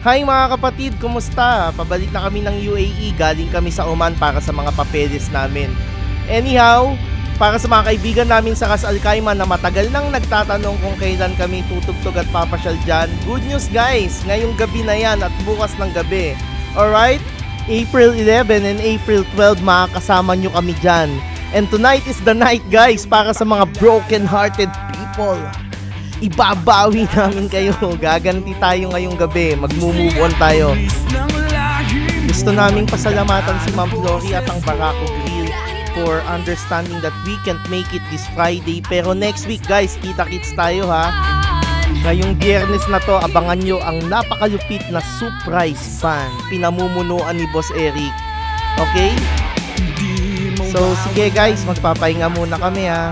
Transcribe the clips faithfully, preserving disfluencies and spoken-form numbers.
Hi mga kapatid, kumusta? Pabalik na kami ng U A E, galing kami sa Oman para sa mga papeles namin. Anyhow, para sa mga kaibigan namin sa Ras Al Khaimah na matagal nang nagtatanong kung kailan kami tutugtog at papasyal dyan, good news guys, ngayong gabi na yan at bukas ng gabi. Alright? April eleven and April twelve makakasama nyo kami dyan. And tonight is the night guys para sa mga broken hearted people. Ibabawi namin kayo. Gaganti tayo ngayong gabi. Mag-move on tayo. Gusto naming pasalamatan si Ma'am Flory at ang Barako Grill for understanding that we can't make it this Friday. Pero next week guys, kita-kits tayo ha. Ngayong biyernes na to, abangan nyo ang napakalupit na surprise fan. Pinamumunuan ni Boss Eric. Okay? So sige guys, magpapahinga muna kami ha.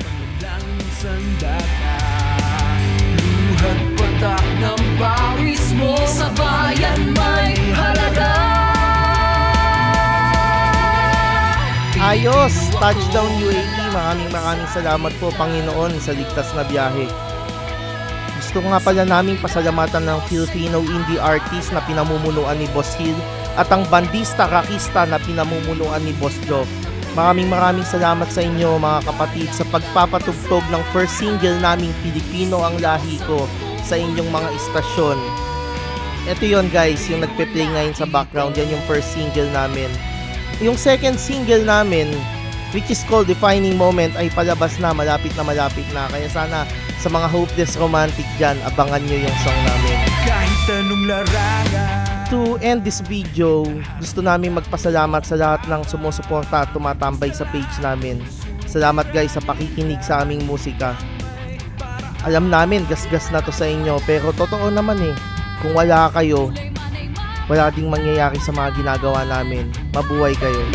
Patak ng pawis mo sa bayan may halaga. Ayos! Touchdown U A E. Maraming maraming salamat po Panginoon sa ligtas na biyahe. Gusto nga pala naming pasalamatan ng Filipino indie artist na pinamumunuan ni Boss Hill at ang bandista rakista na pinamumunuan ni Boss Joe. Maraming maraming salamat sa inyo mga kapatid sa pagpapatugtog ng first single naming Pilipino ang Lahi Ko sa inyong mga istasyon. Ito yon guys, yung nagpe-play ngayon sa background, yan yung first single namin. Yung second single namin, which is called Defining Moment, ay palabas na, malapit na malapit na. Kaya sana sa mga hopeless romantic dyan, abangan nyo yung song namin. Kahit anong larangan. To end this video, gusto namin magpasalamat sa lahat ng sumusuporta at tumatambay sa page namin. Salamat guys sa pakikinig sa aming musika. Alam namin, gasgas na to sa inyo, pero totoo naman eh. Kung wala kayo, wala ding mangyayari sa mga ginagawa namin. Mabuhay kayo.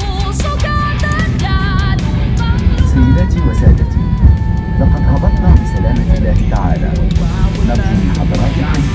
سيداتي وسادتي، لقد هبطنا بسلامة الله تعالى. نرجو من حضراتكم